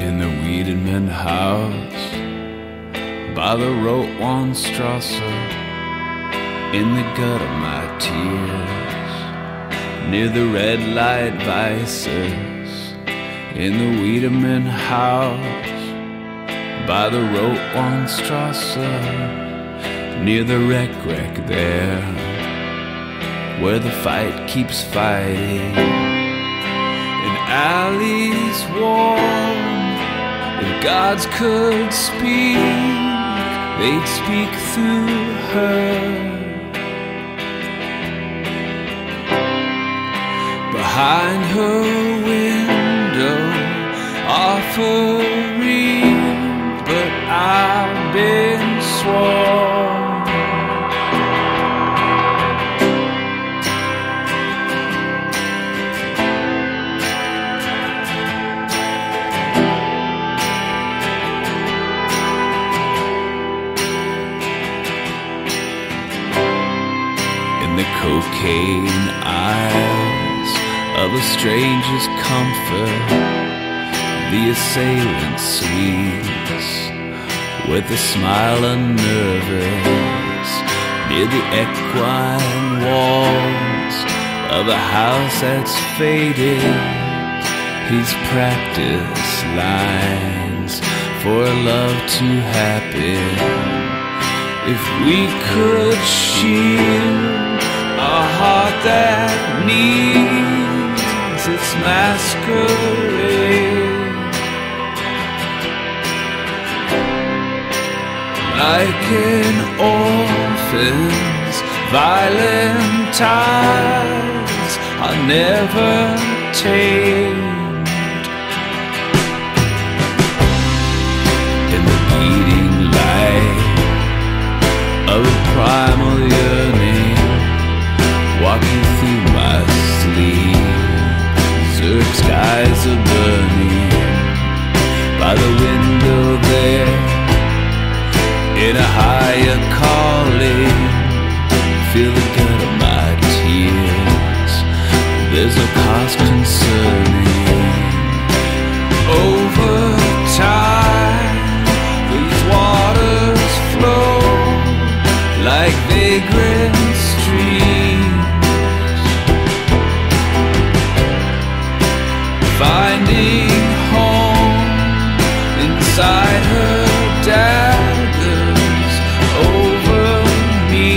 in the Wiedemann house by the Rotweinstrasse, in the gut of my tears, near the red light vices, in the Wiedemann house by the Rotweinstrasse, near the wreck there, where the fight keeps fighting. In alleys warm, if gods could speak, they'd speak through her. Behind her window, offering, but I've been sworn. The cocaine eyes of a stranger's comfort, the assailant sweets with a smile unnervous, near the equine walls of a house that's faded. He's practiced lines for a love to happen. If we could shield a heart that needs its masquerade, like an orphan's violent ties are never tamed. In the beating light of a primal yearning, walking through my sleep, Zurich skies are burning by the window there, in a higher calling. Feel the gut of my tears, there's no cost concerning. Over time, these waters flow like vagrant streams, finding home inside her daggers over me.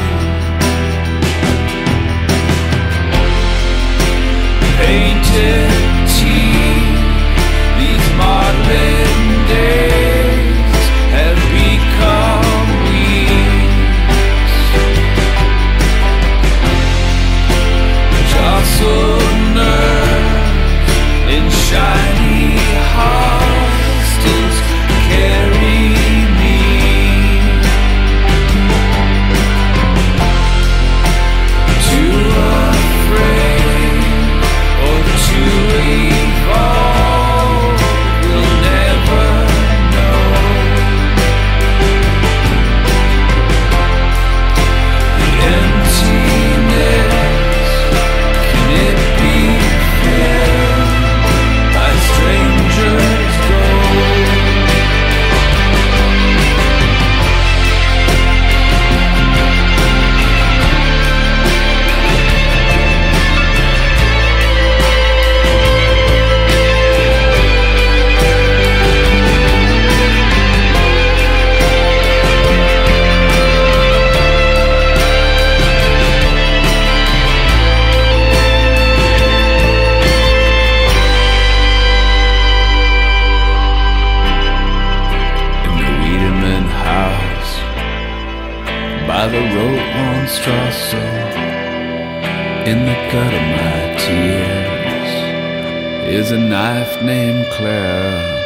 Painted teeth, these maudlin days have become weeks, jostled nerves in shiny hostels carry me too afraid or too evolved, we'll never know. The emptiness, can it be filled by strangers' gold? By the Rotweinstrasse, in the gut of my tears, is a knife named Clara.